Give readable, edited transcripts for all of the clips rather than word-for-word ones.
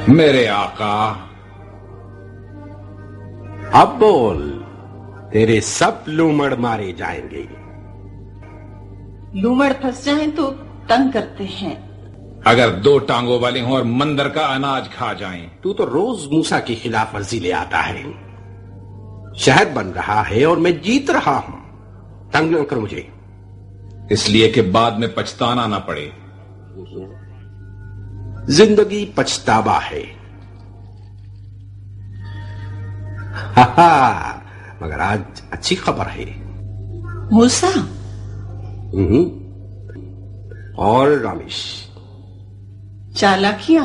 मेरे आका। अब बोल, तेरे सब लूमड़ मारे जाएंगे। लूमड़ फंस जाएं तो तंग करते हैं। अगर 2 टांगों वाले हों और मंदिर का अनाज खा जाएं। तू तो रोज मूसा की खिलाफ वर्जी ले आता है। शहर बन रहा है और मैं जीत रहा हूं। तंग न कर मुझे, इसलिए कि बाद में पछताना ना पड़े। जिंदगी पछतावा है। मगर आज अच्छी खबर है। मूसा और रामेश, चालाकियां।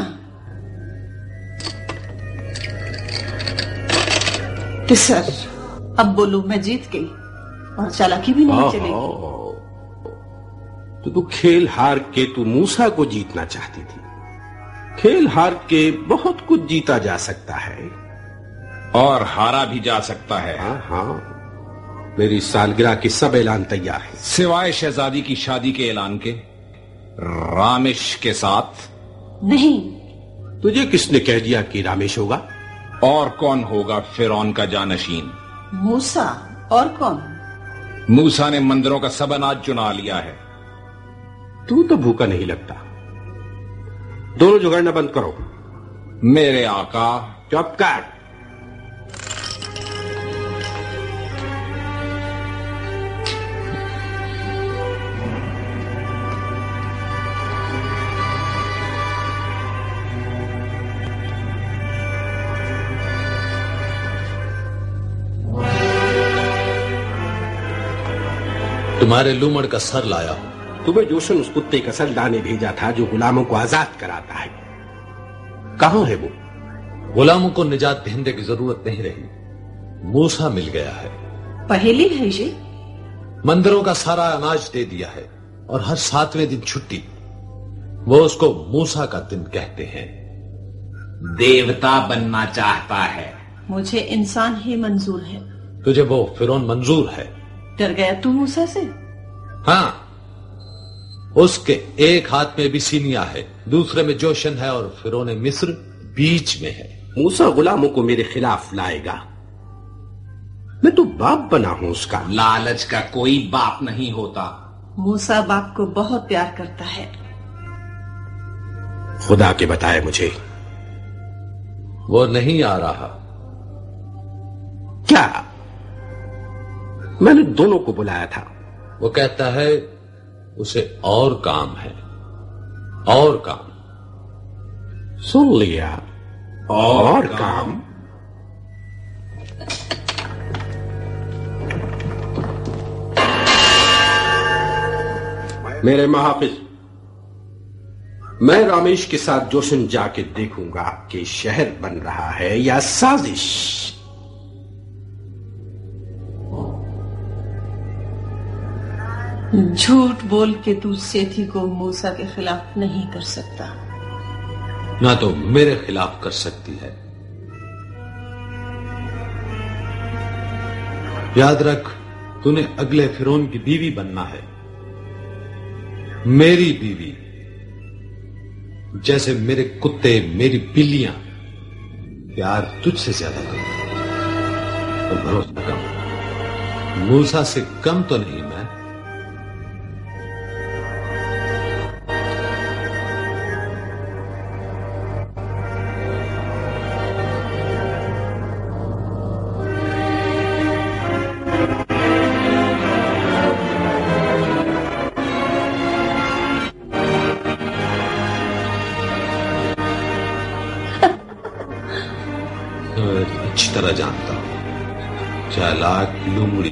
सर, अब बोलो, मैं जीत गई और चालाकी भी नहीं चलेगी। तो तू खेल हार के तू मूसा को जीतना चाहती थी। खेल हार के बहुत कुछ जीता जा सकता है और हारा भी जा सकता है। हाँ, मेरी सालगिरह की सब ऐलान तैयार है, सिवाय शहजादी की शादी के ऐलान के। रामेश के साथ नहीं। तुझे किसने कह दिया कि रामेश होगा? और कौन होगा फिरौन का जानशीन? मूसा। और कौन? मूसा ने मंदिरों का सब अनाज चुना लिया है। तू तो भूखा नहीं लगता। दोनों झगड़ना बंद करो। मेरे आका। चुप कर। तुम्हारे लूमड़ का सर लाया हूं। तुम्हें जोशन उस कुत्ते का सर लाने भेजा था जो गुलामों को आजाद कराता है। कहां है वो? गुलामों को निजात देने की जरूरत नहीं रही। मूसा मिल गया है। पहेली है ये। मंदिरों का सारा अनाज दे दिया है और हर 7वें दिन छुट्टी। वो उसको मूसा का दिन कहते हैं। देवता बनना चाहता है। मुझे इंसान ही मंजूर है। तुझे वो फिरौन मंजूर है। डर गया तू मूसा से? हाँ, उसके एक हाथ में भी सीनिया है, दूसरे में जोशन है और फिरौन मिस्र बीच में है। मूसा गुलामों को मेरे खिलाफ लाएगा। मैं तो बाप बना हूं उसका। लालच का कोई बाप नहीं होता। मूसा बाप को बहुत प्यार करता है। खुदा के बताए मुझे। वो नहीं आ रहा। क्या? मैंने दोनों को बुलाया था। वो कहता है उसे और काम है। और काम। सुन लिया, और काम। मेरे महाफिज, मैं रामेश के साथ जोशन जाके देखूंगा कि शहर बन रहा है या साजिश। झूठ बोल के तू सेठी को मूसा के खिलाफ नहीं कर सकता। ना तो मेरे खिलाफ कर सकती है। याद रख, तूने अगले फिरौन की बीवी बनना है। मेरी बीवी। जैसे मेरे कुत्ते, मेरी बिल्लियां प्यार तुझसे ज्यादा करते। तो भरोसा कम। मूसा से कम तो नहीं मैं। अच्छी तरह जानता हूं, चालाक लूमड़ी।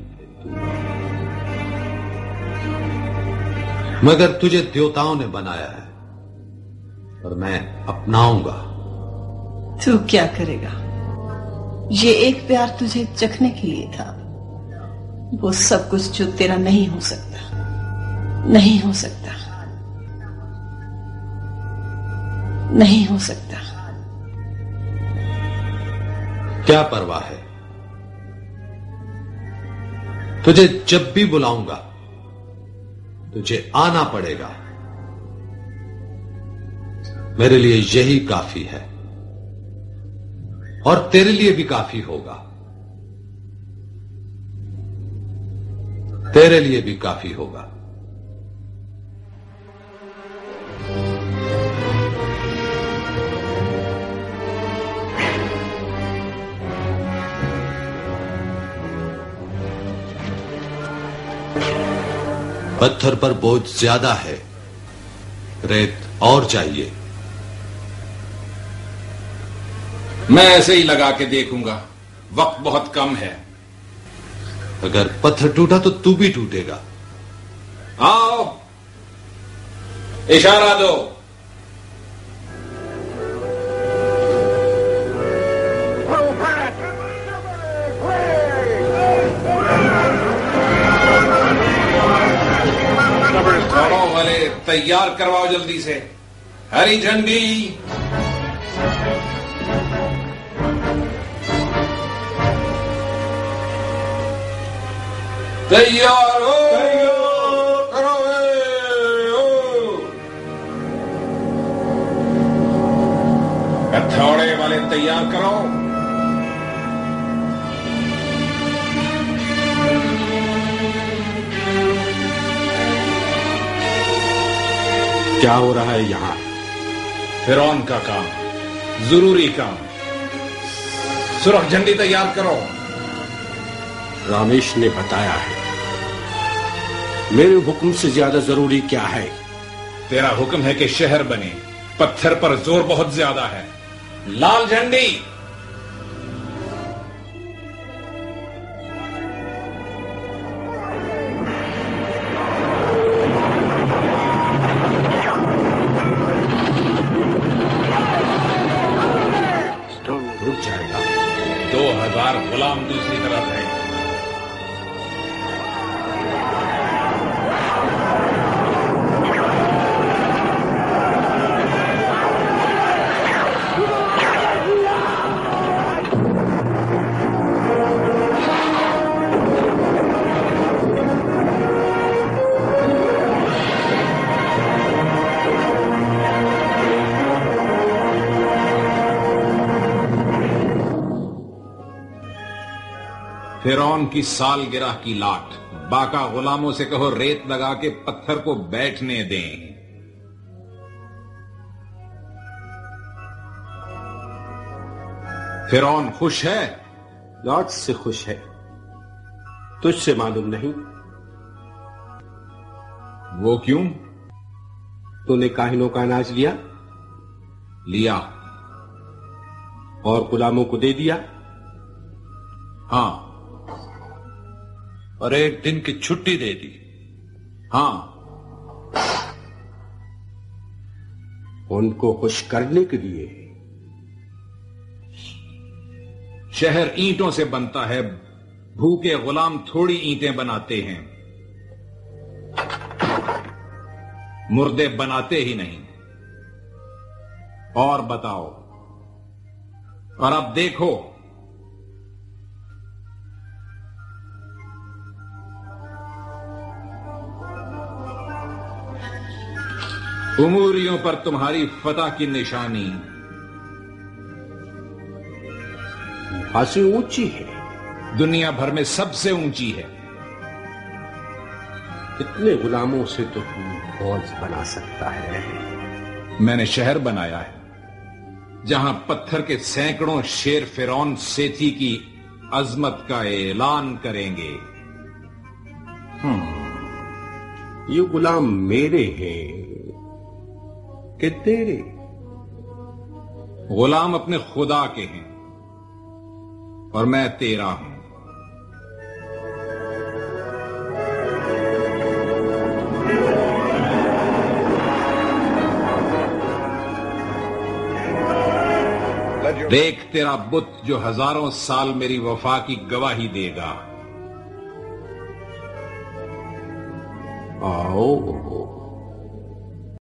मगर तुझे देवताओं ने बनाया है और मैं अपनाऊंगा। तू क्या करेगा? ये एक प्यार तुझे चखने के लिए था। वो सब कुछ जो तेरा नहीं हो सकता। नहीं हो सकता। नहीं हो सकता। क्या परवाह है? तुझे जब भी बुलाऊंगा तुझे आना पड़ेगा। मेरे लिए यही काफी है। और तेरे लिए भी काफी होगा, तेरे लिए भी काफी होगा। पत्थर पर बोझ ज्यादा है, रेत और चाहिए। मैं ऐसे ही लगा के देखूंगा, वक्त बहुत कम है। अगर पत्थर टूटा तो तू भी टूटेगा। आओ, इशारा दो। घोड़ों वाले तैयार करवाओ जल्दी से। हरी झंडी। तैयार हो, करो हथौड़े वाले तैयार करो। क्या हो रहा है यहां? फिरौन का काम, जरूरी काम। सुरख झंडी तैयार करो। रामेश ने बताया है। मेरे हुक्म से ज्यादा जरूरी क्या है? तेरा हुक्म है कि शहर बने। पत्थर पर जोर बहुत ज्यादा है। लाल झंडी। रुक जाएगा। 2000 गुलाम दूसरी तरफ है। फिरौन की सालगिरह की लाट। बाका गुलामों से कहो रेत लगा के पत्थर को बैठने दें। फिरौन खुश है? लौट से खुश है। तुझसे मालूम नहीं? वो क्यों? तूने काहिनों का अनाज लिया लिया और गुलामों को दे दिया। हां। और एक दिन की छुट्टी दे दी। हां। उनको खुश करने के लिए। शहर ईंटों से बनता है। भूखे गुलाम थोड़ी ईंटें बनाते हैं, मुर्दे बनाते ही नहीं। और बताओ। और अब देखो, उमूरियों पर तुम्हारी फतह की निशानी। खासी ऊंची है, दुनिया भर में सबसे ऊंची है। इतने गुलामों से तो तू फौज बना सकता है। मैंने शहर बनाया है जहां पत्थर के सैकड़ों शेर फिरौन सेठी की अजमत का ऐलान करेंगे। ये गुलाम मेरे हैं कि तेरे? गुलाम अपने खुदा के हैं और मैं तेरा हूं। देख तेरा बुत जो हजारों साल मेरी वफा की गवाही देगा। आओ।